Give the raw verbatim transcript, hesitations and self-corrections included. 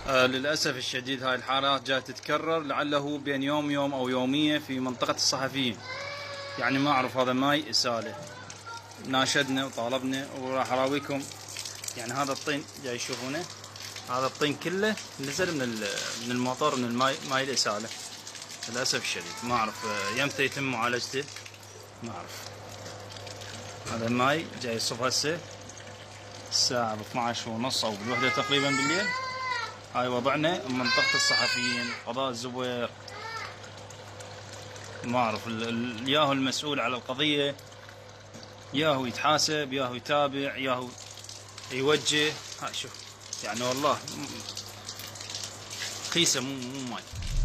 آه للأسف الشديد هاي الحالات جاء تتكرر، لعله بين يوم يوم أو يومية في منطقة الصحفيين. يعني ما أعرف، هذا ماي إسالة. ناشدنا وطالبنا وراح أراويكم. يعني هذا الطين جاي تشوفونه، هذا الطين كله نزل من من الموتور، من الماي، ماي الإسالة. للأسف الشديد ما أعرف يمتى يتم معالجته، ما أعرف. هذا الماي جاي يصب هسه الساعة ب اثني عشر ونص أو بالوحدة تقريبا بالليل. هاي وضعنا منطقة الصحفيين، قضاء الزويق. ما أعرف ياهو المسؤول على القضية، ياهو يتحاسب، ياهو يتابع، ياهو يوجه. هاي شوف يعني والله خيسة، مو مو ماي.